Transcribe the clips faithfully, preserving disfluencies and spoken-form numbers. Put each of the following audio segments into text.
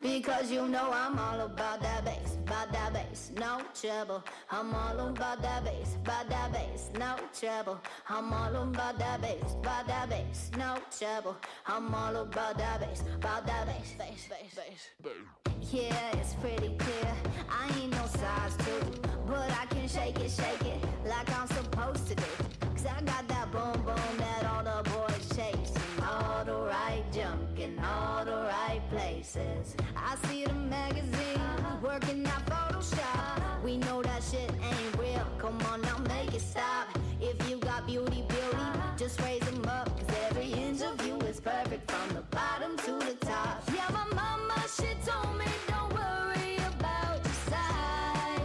Because you know I'm all about that bass, about that bass, no trouble. I'm all about that bass, about that bass, no trouble. I'm all about that bass, about that bass, no trouble. I'm all about that bass, about that bass, bass, bass, bass. Yeah, it's pretty clear, I ain't no size two, but I can shake it, shake it, like I'm supposed to do. Cause I got that boom boom that all the boys chase, all the right junk in all the right places. I see the magazine, working out Photoshop. We know that shit ain't real, come on now make it stop. If you got beauty, beauty, just raise them up. Cause every inch of you is perfect from the bottom to the top. Yeah, my mama, she told me don't worry about your size.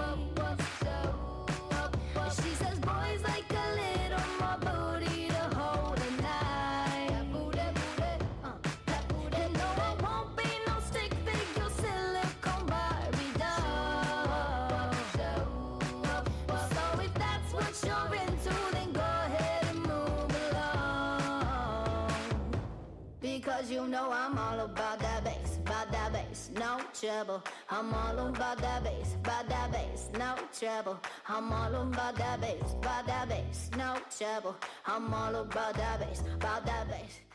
She says boys like a little more booty to hold a knife. And no, I won't be no stick figure silicone Barbie doll. So if that's what you're into, then go ahead and move along. Because you know I'm all about that bass, about that bass, no trouble. I'm all about that bass, about that bass, no trouble. I'm all about that bass, about that bass, no trouble. I'm all about that bass, about that bass.